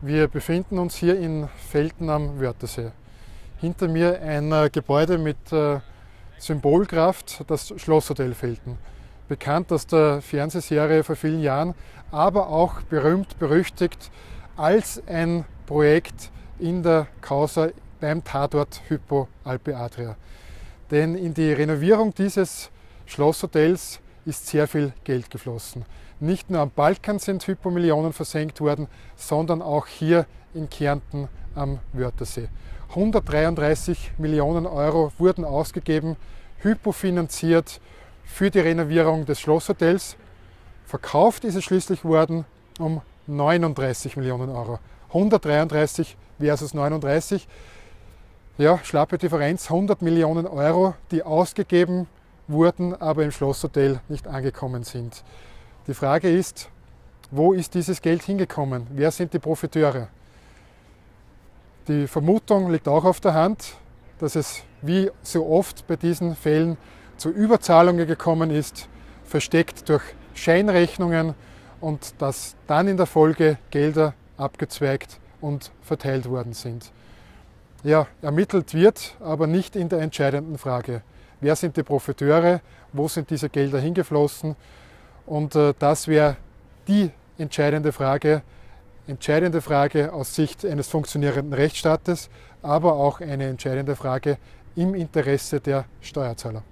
Wir befinden uns hier in Velten am Wörthersee. Hinter mir ein Gebäude mit Symbolkraft, das Schlosshotel Velten. Bekannt aus der Fernsehserie vor vielen Jahren, aber auch berühmt, berüchtigt als ein Projekt in der Causa beim Tatort Hypo Alpe Adria. Denn in die Renovierung dieses Schlosshotels ist sehr viel Geld geflossen. Nicht nur am Balkan sind Hypo-Millionen versenkt worden, sondern auch hier in Kärnten am Wörthersee. 133 Millionen Euro wurden ausgegeben, Hypo finanziert für die Renovierung des Schlosshotels. Verkauft ist es schließlich worden um 39 Millionen Euro. 133 versus 39. Ja, schlappe Differenz, 100 Millionen Euro, die ausgegeben wurden, aber im Schlosshotel nicht angekommen sind. Die Frage ist, wo ist dieses Geld hingekommen? Wer sind die Profiteure? Die Vermutung liegt auch auf der Hand, dass es wie so oft bei diesen Fällen zu Überzahlungen gekommen ist, versteckt durch Scheinrechnungen und dass dann in der Folge Gelder abgezweigt und verteilt worden sind. Ja, ermittelt wird, aber nicht in der entscheidenden Frage. Wer sind die Profiteure? Wo sind diese Gelder hingeflossen? Und das wäre die entscheidende Frage aus Sicht eines funktionierenden Rechtsstaates, aber auch eine entscheidende Frage im Interesse der Steuerzahler.